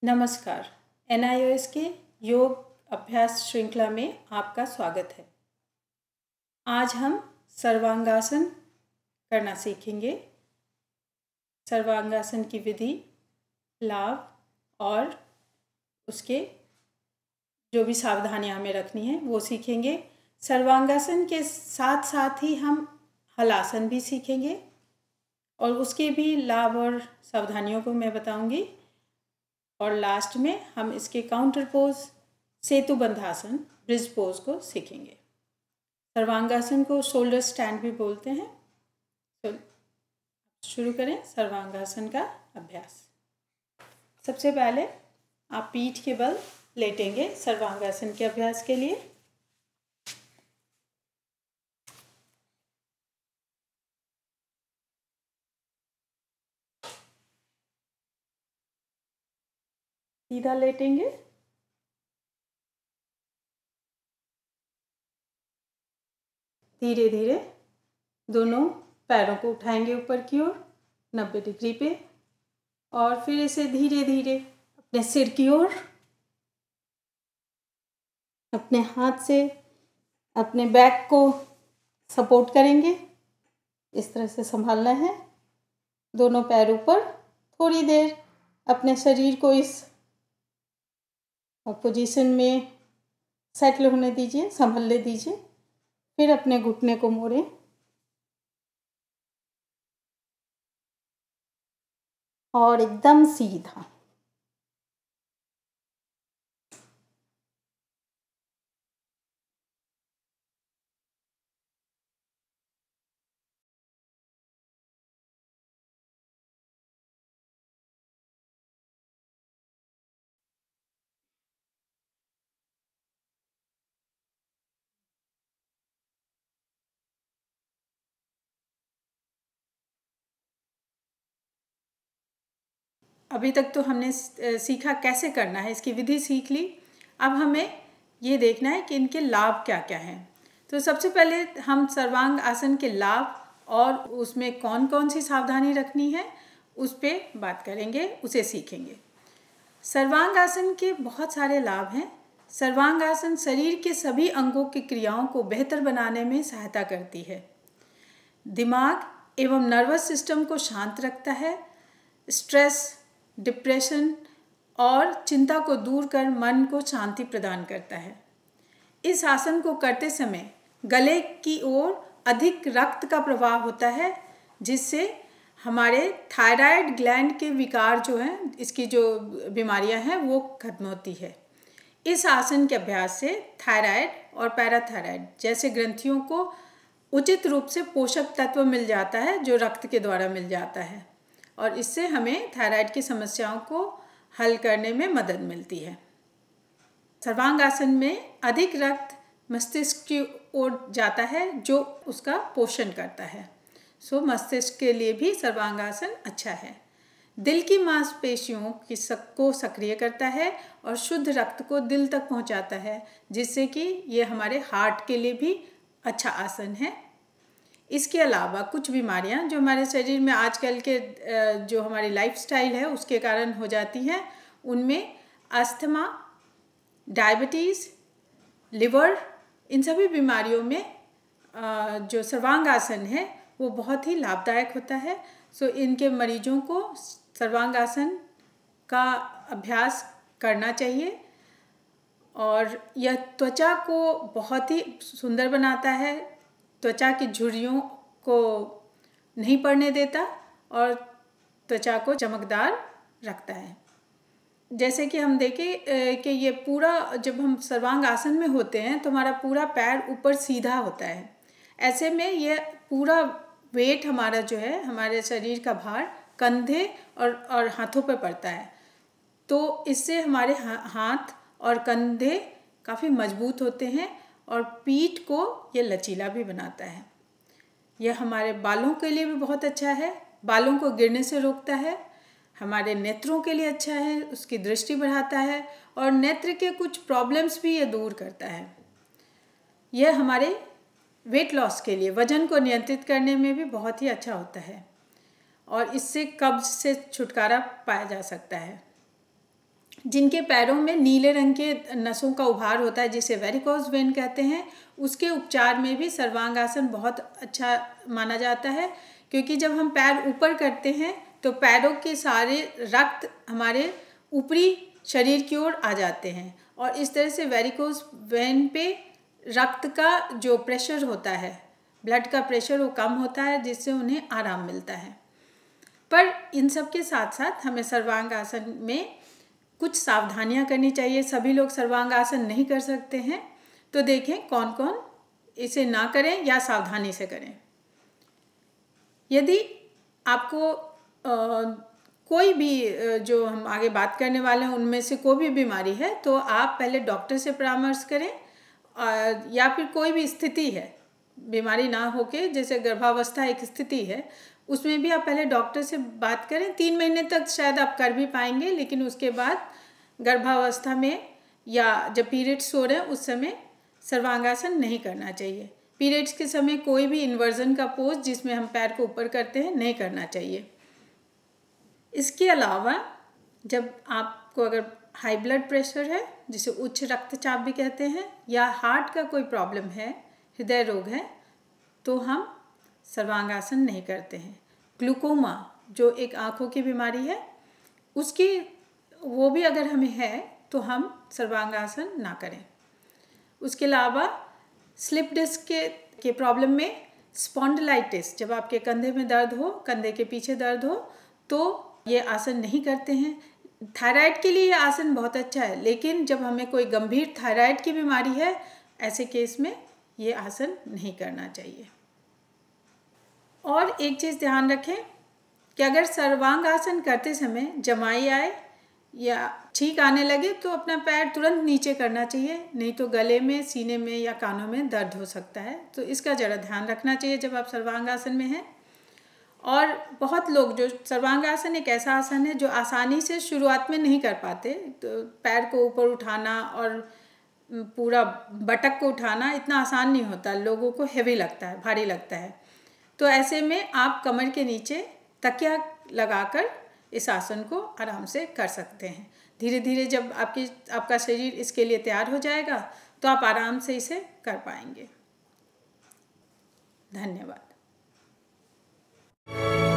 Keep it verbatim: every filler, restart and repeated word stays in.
नमस्कार। एन आई O S के योग अभ्यास श्रृंखला में आपका स्वागत है। आज हम सर्वांगासन करना सीखेंगे। सर्वांगासन की विधि, लाभ और उसके जो भी सावधानियां हमें रखनी है वो सीखेंगे। सर्वांगासन के साथ साथ ही हम हलासन भी सीखेंगे और उसके भी लाभ और सावधानियों को मैं बताऊंगी। और लास्ट में हम इसके counter pose Setu Bandhasana bridge pose को सीखेंगे। सर्वांगासन को शोल्डर स्टैंड भी बोलते हैं। तो शुरू करें सर्वांगासन का अभ्यास। सबसे पहले आप पीठ के बल लेटेंगे सर्वांगासन के अभ्यास के लिए। सीधा लेटेंगे। धीरे धीरे दोनों पैरों को उठाएंगे ऊपर की ओर नब्बे डिग्री पे और फिर इसे धीरे धीरे अपने सिर की ओर अपने हाथ से अपने बैक को सपोर्ट करेंगे। इस तरह से संभालना है। दोनों पैरों पर थोड़ी देर अपने शरीर को इस पोजीशन में सेटल होने दीजिए, संभलने दीजिए। फिर अपने घुटने को मोड़ें और एकदम सीधा। अभी तक तो हमने सीखा कैसे करना है, इसकी विधि सीख ली। अब हमें ये देखना है कि इनके लाभ क्या क्या हैं। तो सबसे पहले हम सर्वांग आसन के लाभ और उसमें कौन कौन सी सावधानी रखनी है उस पर बात करेंगे, उसे सीखेंगे। सर्वांग आसन के बहुत सारे लाभ हैं। सर्वांग आसन शरीर के सभी अंगों की क्रियाओं को बेहतर बनाने में सहायता करती है। दिमाग एवं नर्वस सिस्टम को शांत रखता है। स्ट्रेस, डिप्रेशन और चिंता को दूर कर मन को शांति प्रदान करता है। इस आसन को करते समय गले की ओर अधिक रक्त का प्रवाह होता है, जिससे हमारे थायराइड ग्लैंड के विकार जो हैं, इसकी जो बीमारियां हैं वो खत्म होती है। इस आसन के अभ्यास से थायराइड और पैराथायराइड जैसे ग्रंथियों को उचित रूप से पोषक तत्व मिल जाता है, जो रक्त के द्वारा मिल जाता है और इससे हमें थायराइड की समस्याओं को हल करने में मदद मिलती है। सर्वांग आसन में अधिक रक्त मस्तिष्क की ओर जाता है, जो उसका पोषण करता है। सो मस्तिष्क के लिए भी सर्वांग आसन अच्छा है। दिल की मांसपेशियों की सक को सक्रिय करता है और शुद्ध रक्त को दिल तक पहुंचाता है, जिससे कि ये हमारे हार्ट के लिए भी अच्छा आसन है। इसके अलावा कुछ बीमारियां जो हमारे शरीर में आजकल के जो हमारी लाइफस्टाइल है उसके कारण हो जाती हैं, उनमें अस्थमा, डायबिटीज़, लिवर, इन सभी बीमारियों में जो सर्वांग आसन है वो बहुत ही लाभदायक होता है। सो इनके मरीजों को सर्वांग आसन का अभ्यास करना चाहिए और यह त्वचा को बहुत ही सुंदर बनाता है। त्वचा की झुर्रियों को नहीं पड़ने देता और त्वचा को चमकदार रखता है। जैसे कि हम देखें कि ये पूरा जब हम सर्वांग आसन में होते हैं तो हमारा पूरा पैर ऊपर सीधा होता है। ऐसे में ये पूरा वेट हमारा जो है, हमारे शरीर का भार कंधे और और हाथों पर पड़ता है। तो इससे हमारे हाथ और कंधे काफ़ी मजबूत होते हैं और पीठ को ये लचीला भी बनाता है। यह हमारे बालों के लिए भी बहुत अच्छा है। बालों को गिरने से रोकता है। हमारे नेत्रों के लिए अच्छा है, उसकी दृष्टि बढ़ाता है और नेत्र के कुछ प्रॉब्लम्स भी ये दूर करता है। यह हमारे वेट लॉस के लिए, वजन को नियंत्रित करने में भी बहुत ही अच्छा होता है और इससे कब्ज से छुटकारा पाया जा सकता है। जिनके पैरों में नीले रंग के नसों का उभार होता है जिसे वेरिकोज वेन कहते हैं, उसके उपचार में भी सर्वांगासन बहुत अच्छा माना जाता है, क्योंकि जब हम पैर ऊपर करते हैं तो पैरों के सारे रक्त हमारे ऊपरी शरीर की ओर आ जाते हैं और इस तरह से वेरिकोज वेन पे रक्त का जो प्रेशर होता है, ब्लड का प्रेशर, वो कम होता है, जिससे उन्हें आराम मिलता है। पर इन सब के साथ साथ हमें सर्वांगासन में कुछ सावधानियां करनी चाहिए। सभी लोग सर्वांगासन नहीं कर सकते हैं, तो देखें कौन कौन इसे ना करें या सावधानी से करें। यदि आपको आ, कोई भी जो हम आगे बात करने वाले हैं उनमें से कोई भी बीमारी है, तो आप पहले डॉक्टर से परामर्श करें, आ, या फिर कोई भी स्थिति है, बीमारी ना होके, जैसे गर्भावस्था एक स्थिति है, उसमें भी आप पहले डॉक्टर से बात करें। तीन महीने तक शायद आप कर भी पाएंगे, लेकिन उसके बाद गर्भावस्था में या जब पीरियड्स हो रहे हैं उस समय सर्वांगासन नहीं करना चाहिए। पीरियड्स के समय कोई भी इन्वर्जन का पोज जिसमें हम पैर को ऊपर करते हैं नहीं करना चाहिए। इसके अलावा जब आपको अगर हाई ब्लड प्रेशर है, जिसे उच्च रक्तचाप भी कहते हैं, या हार्ट का कोई प्रॉब्लम है, हृदय रोग है, तो हम सर्वांगासन नहीं करते हैं। ग्लूकोमा जो एक आँखों की बीमारी है, उसकी वो भी अगर हमें है तो हम सर्वांगासन ना करें। उसके अलावा स्लिप डिस्क के के प्रॉब्लम में स्पॉन्डिलाइटिस, जब आपके कंधे में दर्द हो, कंधे के पीछे दर्द हो, तो ये आसन नहीं करते हैं। थायराइड के लिए ये आसन बहुत अच्छा है, लेकिन जब हमें कोई गंभीर थायराइड की बीमारी है, ऐसे केस में ये आसन नहीं करना चाहिए। और एक चीज़ ध्यान रखें कि अगर सर्वांगासन करते समय जमाई आए या छींक आने लगे तो अपना पैर तुरंत नीचे करना चाहिए, नहीं तो गले में, सीने में या कानों में दर्द हो सकता है। तो इसका ज़रा ध्यान रखना चाहिए जब आप सर्वांगासन में हैं। और बहुत लोग, जो सर्वांगासन एक ऐसा आसन है जो आसानी से शुरुआत में नहीं कर पाते, तो पैर को ऊपर उठाना और पूरा बटक को उठाना इतना आसान नहीं होता, लोगों को हेवी लगता है, भारी लगता है। तो ऐसे में आप कमर के नीचे तकिया लगाकर इस आसन को आराम से कर सकते हैं। धीरे धीरे जब आपकी आपका शरीर इसके लिए तैयार हो जाएगा तो आप आराम से इसे कर पाएंगे। धन्यवाद।